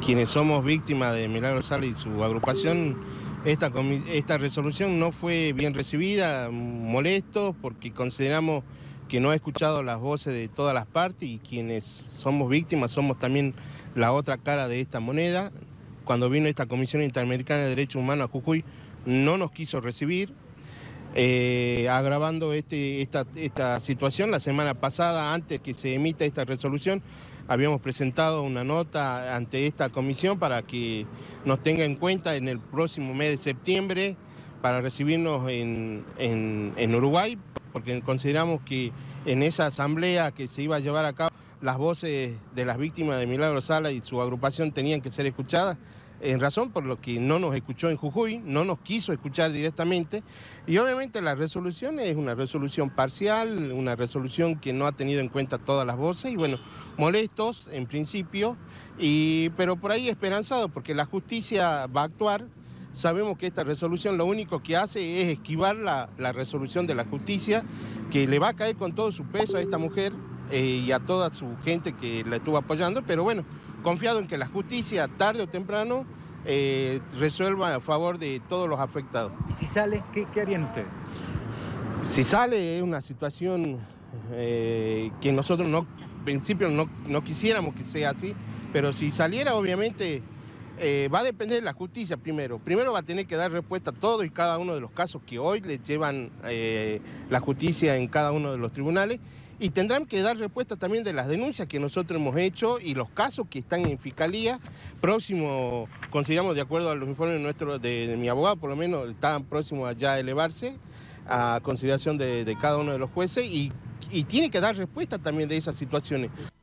Quienes somos víctimas de Milagro Sala y su agrupación, esta resolución no fue bien recibida, molestos, porque consideramos que no ha escuchado las voces de todas las partes y quienes somos víctimas somos también la otra cara de esta moneda. Cuando vino esta Comisión Interamericana de Derechos Humanos a Jujuy, no nos quiso recibir. Agravando esta situación, la semana pasada, antes que se emita esta resolución, habíamos presentado una nota ante esta comisión para que nos tenga en cuenta en el próximo mes de septiembre para recibirnos en Uruguay, porque consideramos que en esa asamblea que se iba a llevar a cabo, las voces de las víctimas de Milagro Sala y su agrupación tenían que ser escuchadas, en razón por lo que no nos escuchó en Jujuy, no nos quiso escuchar directamente, y obviamente la resolución es una resolución parcial, una resolución que no ha tenido en cuenta todas las voces, y bueno, molestos en principio, pero por ahí esperanzados, porque la justicia va a actuar. Sabemos que esta resolución lo único que hace es esquivar la resolución de la justicia, que le va a caer con todo su peso a esta mujer y a toda su gente que la estuvo apoyando, pero bueno, confiado en que la justicia, tarde o temprano, resuelva a favor de todos los afectados. ¿Y si sale, qué harían ustedes? Si sale es una situación que nosotros en principio no quisiéramos que sea así, pero si saliera obviamente va a depender de la justicia primero. Primero va a tener que dar respuesta a todos y cada uno de los casos que hoy le llevan la justicia en cada uno de los tribunales, y tendrán que dar respuesta también de las denuncias que nosotros hemos hecho y los casos que están en fiscalía. Próximo, consideramos, de acuerdo a los informes nuestros de mi abogado, por lo menos están próximos a ya elevarse a consideración de cada uno de los jueces, y tiene que dar respuesta también de esas situaciones.